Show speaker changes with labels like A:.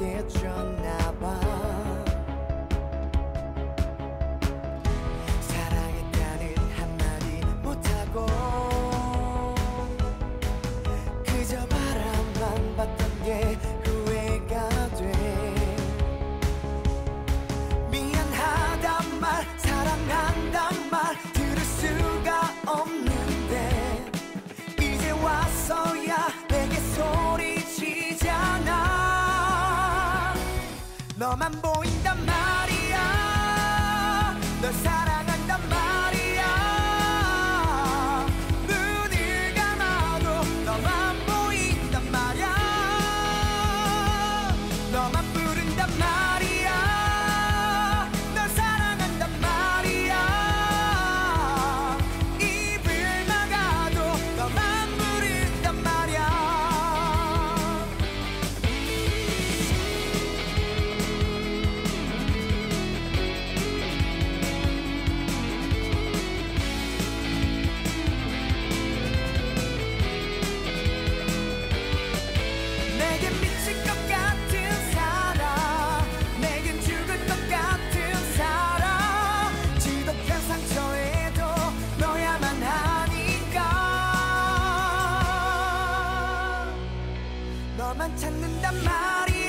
A: 깨졌나 봐. 사랑했다는 한마디 못하고 그저 바람만 봤던 게 후회가 돼. 미안하단 말, 사랑한단 말 들을 수가 없는데 이제 와서야 내게 소리치잖아. 너만 보인단 말이야. 널 사랑한단 말이야. 눈을 감아도 너만 보인단 말이야. 너만 부른단 말이야. 널 사랑한단 말이야. 입을 막아도 너만 부른단 말이야. 내겐 미칠 것 같은 사람, 내겐 죽을 것 같은 사람, 지독한 상처에도 너야만 하니까 너만 찾는단 말이야.